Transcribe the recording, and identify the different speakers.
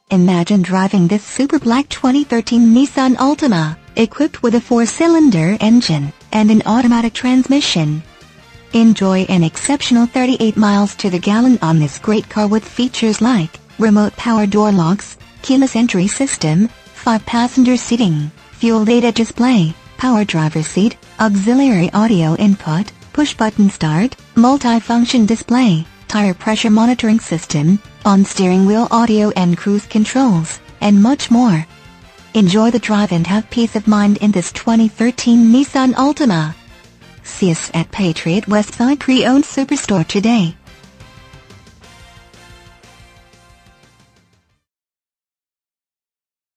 Speaker 1: Imagine driving this super black 2013 Nissan Altima, equipped with a 4-cylinder engine and an automatic transmission. Enjoy an exceptional 38 miles to the gallon on this great car with features like remote power door locks, keyless entry system, 5-passenger seating, fuel data display, power driver seat, auxiliary audio input, push-button start, multi-function display, tire pressure monitoring system, on-steering wheel audio and cruise controls, and much more. Enjoy the drive and have peace of mind in this 2013 Nissan Altima. See us at Patriot Westside Pre-Owned Superstore today.